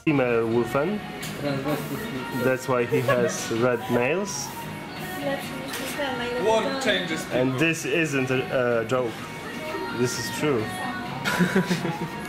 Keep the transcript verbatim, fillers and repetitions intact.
female wolfen. That's why he has red nails. One changes people. And this isn't a, a joke. This is true.